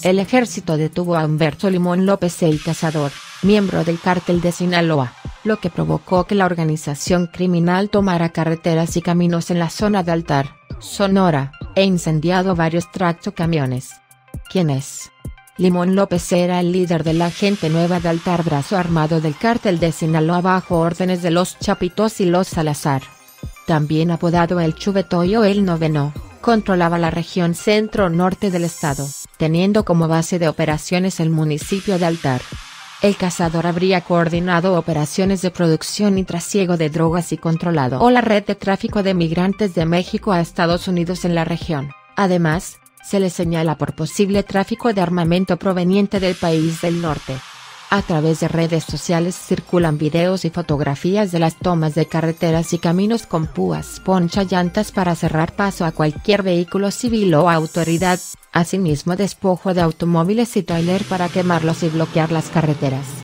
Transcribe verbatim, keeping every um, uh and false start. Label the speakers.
Speaker 1: El ejército detuvo a Humberto Limón López el Cazador, miembro del cártel de Sinaloa, lo que provocó que la organización criminal tomara carreteras y caminos en la zona de Altar, Sonora, e incendiado varios tractocamiones. ¿Quién es? Limón López era el líder de la Gente Nueva de Altar, brazo armado del cártel de Sinaloa bajo órdenes de los Chapitos y los Salazar. También apodado el Chuveto o el Noveno, controlaba la región centro-norte del estado, teniendo como base de operaciones el municipio de Altar. El Cazador habría coordinado operaciones de producción y trasiego de drogas y controlado o la red de tráfico de migrantes de México a Estados Unidos en la región. Además, se le señala por posible tráfico de armamento proveniente del país del norte. A través de redes sociales circulan videos y fotografías de las tomas de carreteras y caminos con púas ponchallantas para cerrar paso a cualquier vehículo civil o autoridad, asimismo despojo de automóviles y tráiler para quemarlos y bloquear las carreteras.